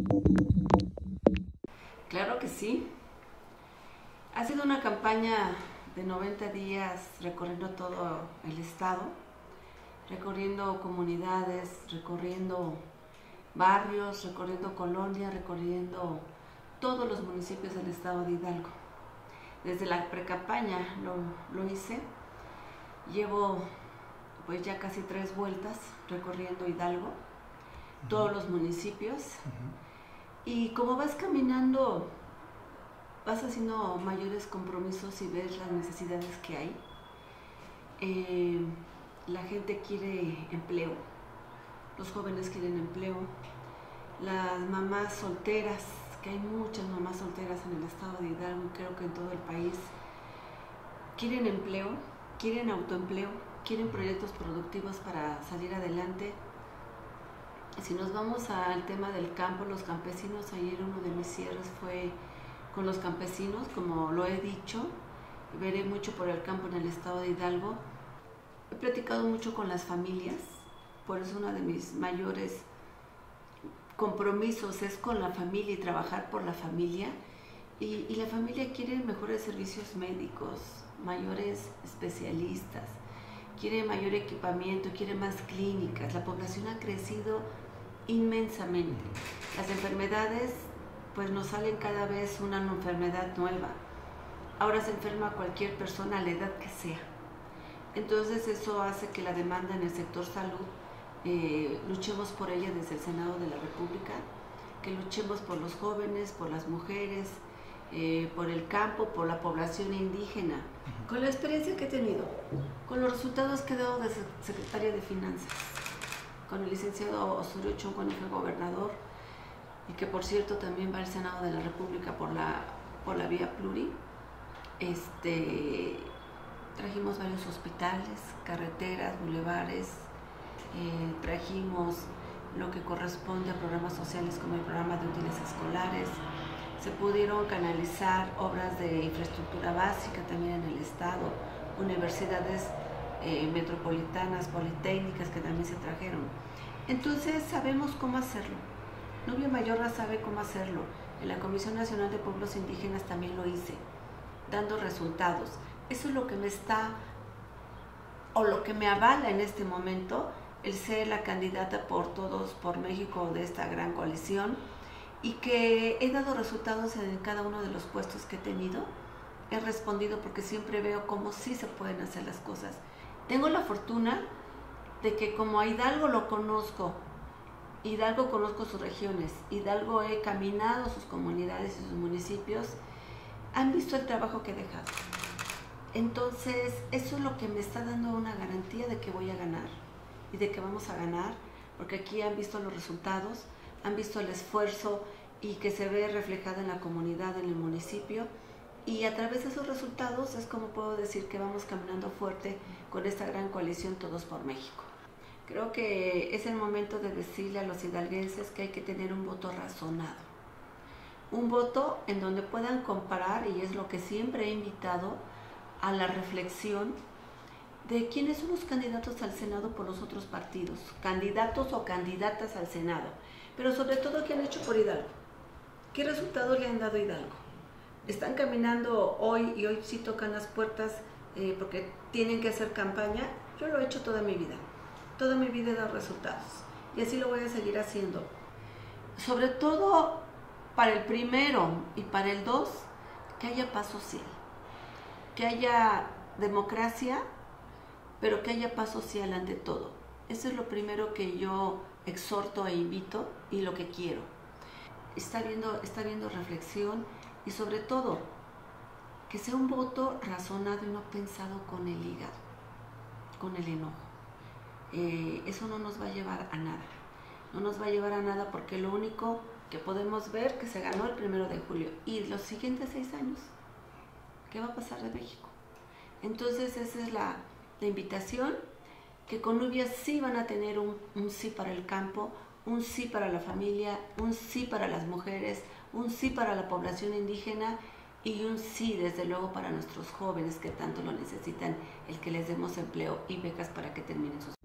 Claro que sí. Ha sido una campaña de 90 días recorriendo todo el estado, recorriendo comunidades, recorriendo barrios, recorriendo colonias, recorriendo todos los municipios del estado de Hidalgo. Desde la precampaña lo hice. Llevo pues ya casi 3 vueltas recorriendo Hidalgo, todos los municipios. Y como vas caminando, vas haciendo mayores compromisos y ves las necesidades que hay. La gente quiere empleo, los jóvenes quieren empleo, las mamás solteras, que hay muchas mamás solteras en el estado de Hidalgo y creo que en todo el país, quieren empleo, quieren autoempleo, quieren proyectos productivos para salir adelante. Si nos vamos al tema del campo, los campesinos, ayer uno de mis cierres fue con los campesinos, como lo he dicho, veré mucho por el campo en el estado de Hidalgo. He platicado mucho con las familias, por eso uno de mis mayores compromisos es con la familia y trabajar por la familia. Y la familia quiere mejores servicios médicos, mayores especialistas, quiere mayor equipamiento, quiere más clínicas. La población ha crecido inmensamente. Las enfermedades, pues nos salen cada vez una enfermedad nueva. Ahora se enferma cualquier persona a la edad que sea. Entonces eso hace que la demanda en el sector salud luchemos por ella desde el Senado de la República, que luchemos por los jóvenes, por las mujeres, por el campo, por la población indígena. Con la experiencia que he tenido, con los resultados que he dado de secretaria de Finanzas, con el licenciado Osorio Chong cuando fue gobernador, y que por cierto también va al Senado de la República por la vía pluri. Trajimos varios hospitales, carreteras, bulevares, trajimos lo que corresponde a programas sociales como el programa de útiles escolares. Se pudieron canalizar obras de infraestructura básica también en el estado, universidades metropolitanas, politécnicas que también se trajeron. Entonces sabemos cómo hacerlo. Nubia Mayorga sabe cómo hacerlo. En la Comisión Nacional de Pueblos Indígenas también lo hice, dando resultados. Eso es lo que me está, o lo que me avala en este momento, el ser la candidata por Todos por México de esta gran coalición, y que he dado resultados en cada uno de los puestos que he tenido. He respondido porque siempre veo cómo sí se pueden hacer las cosas. Tengo la fortuna de que como a Hidalgo lo conozco, Hidalgo conozco sus regiones, Hidalgo he caminado sus comunidades y sus municipios, han visto el trabajo que he dejado. Entonces, eso es lo que me está dando una garantía de que voy a ganar y de que vamos a ganar, porque aquí han visto los resultados, han visto el esfuerzo y que se ve reflejado en la comunidad, en el municipio, y a través de esos resultados es como puedo decir que vamos caminando fuerte con esta gran coalición Todos por México. Creo que es el momento de decirle a los hidalguenses que hay que tener un voto razonado, un voto en donde puedan comparar, y es lo que siempre he invitado a la reflexión de quiénes son los candidatos al Senado por los otros partidos, candidatos o candidatas al Senado, pero sobre todo qué han hecho por Hidalgo, qué resultados le han dado a Hidalgo. Están caminando hoy y hoy sí tocan las puertas porque tienen que hacer campaña. Yo lo he hecho toda mi vida he dado resultados y así lo voy a seguir haciendo. Sobre todo para el primero y para el 2, que haya paz social, que haya democracia, pero que haya paz social ante todo. Eso es lo primero que yo exhorto e invito y lo que quiero. Está viendo reflexión y sobre todo que sea un voto razonado y no pensado con el hígado, con el enojo. Eso no nos va a llevar a nada. No nos va a llevar a nada porque lo único que podemos ver que se ganó el 1 de julio y los siguientes 6 años, ¿qué va a pasar de México? Entonces esa es la invitación, que con Nubia sí van a tener un sí para el campo, un sí para la familia, un sí para las mujeres, un sí para la población indígena y un sí desde luego para nuestros jóvenes que tanto lo necesitan, el que les demos empleo y becas para que terminen sus